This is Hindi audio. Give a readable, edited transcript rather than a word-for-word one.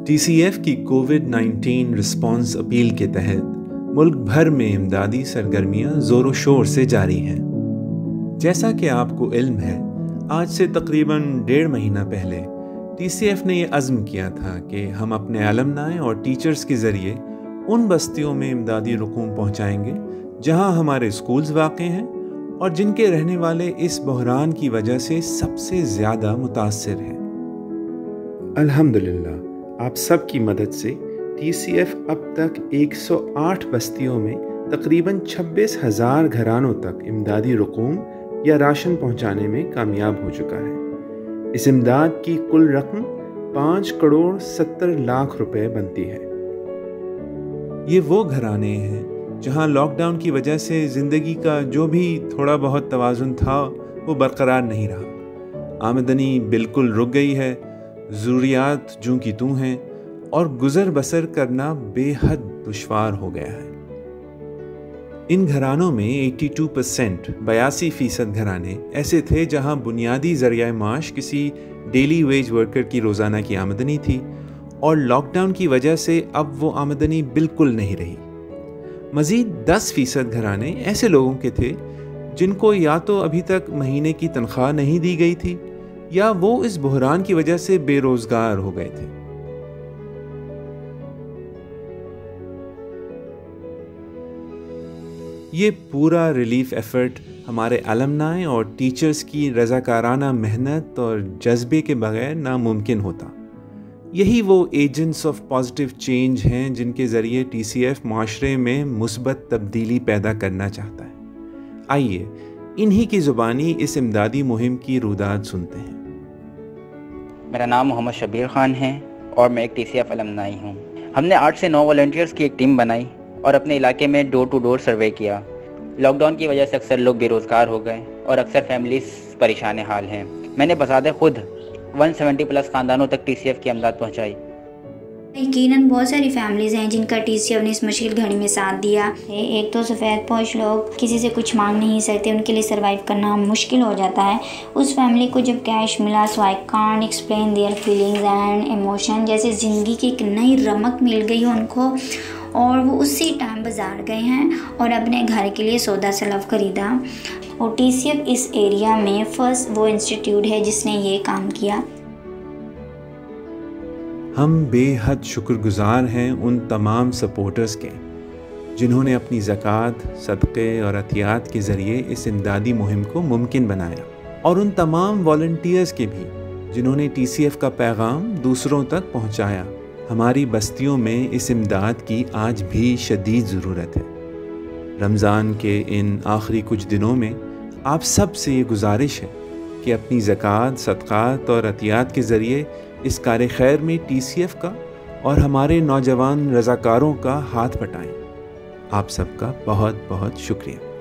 TCF की कोविड-19 रिस्पॉन्स अपील के तहत मुल्क भर में इमदादी सरगर्मियां ज़ोर शोर से जारी हैं। जैसा कि आपको इल्म है, आज से तकरीबन 1.5 महीना पहले TCF ने यह अज़्म किया था कि हम अपने अलमनाई और टीचर्स के ज़रिए उन बस्तियों में इमदादी रकूम पहुँचाएंगे जहाँ हमारे स्कूल्स वाक़ हैं और जिनके रहने वाले इस बहरान की वजह से सबसे ज़्यादा मुतासिर हैं। अल्हम्दुलिल्लाह, आप सब की मदद से TCF अब तक 108 बस्तियों में तकरीबन 26,000 घरानों तक इमदादी रकूम या राशन पहुंचाने में कामयाब हो चुका है। इस इमदाद की कुल रकम 5 करोड़ 70 लाख रुपए बनती है। ये वो घराने हैं जहां लॉकडाउन की वजह से ज़िंदगी का जो भी थोड़ा बहुत तवाज़ुन था वो बरकरार नहीं रहा। आमदनी बिल्कुल रुक गई है, ज़रूरियात जूं की तूं हैं और गुज़र बसर करना बेहद दुश्वार हो गया है। इन घरानों में 82% घराने ऐसे थे जहां बुनियादी ज़रिया माश किसी डेली वेज वर्कर की रोज़ाना की आमदनी थी और लॉकडाउन की वजह से अब वो आमदनी बिल्कुल नहीं रही। मज़ीद 10% घराने ऐसे लोगों के थे जिनको या तो अभी तक महीने की तनख्वाह नहीं दी गई थी या वो इस बहरान की वजह से बेरोज़गार हो गए थे। ये पूरा रिलीफ एफ़र्ट हमारे अलमनाई और टीचर्स की रज़ाकाराना मेहनत और जज्बे के बगैर नामुमकिन होता। यही वो एजेंट्स ऑफ पॉजिटिव चेंज हैं जिनके ज़रिए TCF माशरे में मुस्बत तब्दीली पैदा करना चाहता है। आइए इन्हीं की ज़ुबानी इस इमदादी मुहिम की रुदाद सुनते हैं। मेरा नाम मोहम्मद शबीर ख़ान है और मैं एक TCF अलमनाई हूँ। हमने 8 से 9 वॉलंटियर्स की एक टीम बनाई और अपने इलाके में डोर टू डोर सर्वे किया। लॉकडाउन की वजह से अक्सर लोग बेरोज़गार हो गए और अक्सर फैमिलीज परेशान हाल हैं। मैंने बसाते खुद 170+ ख़ानदानों तक TCF की अमदाद पहुँचाई। यकीनन बहुत सारी फैमिलीज़ हैं जिनका TCF ने इस मुश्किल घड़ी में साथ दिया है। एक तो सफ़ेद पोश लोग किसी से कुछ मांग नहीं सकते, उनके लिए सर्वाइव करना मुश्किल हो जाता है। उस फैमिली को जब कैश मिला, so I can't explain their feelings and emotion, जैसे ज़िंदगी की एक नई रमक मिल गई हो उनको और वो उसी टाइम बाज़ार गए हैं और अपने घर के लिए सौदा सलफ खरीदा। और TCF इस एरिया में फ़र्स्ट वो इंस्टीट्यूट है जिसने ये काम किया। हम बेहद शुक्रगुज़ार हैं उन तमाम सपोर्टर्स के जिन्होंने अपनी ज़कात, सदक़े और अतियात के ज़रिए इस इमदादी मुहिम को मुमकिन बनाया, और उन तमाम वॉलंटियर्स के भी जिन्होंने TCF का पैगाम दूसरों तक पहुंचाया। हमारी बस्तियों में इस इमदाद की आज भी शदीद ज़रूरत है। रमज़ान के इन आखिरी कुछ दिनों में आप सब से ये गुजारिश है कि अपनी ज़कात, सदक़ात और अतियात के ज़रिए इस कार खैर में TCF का और हमारे नौजवान रज़ाकारों का हाथ बटाएं। आप सबका बहुत बहुत शुक्रिया।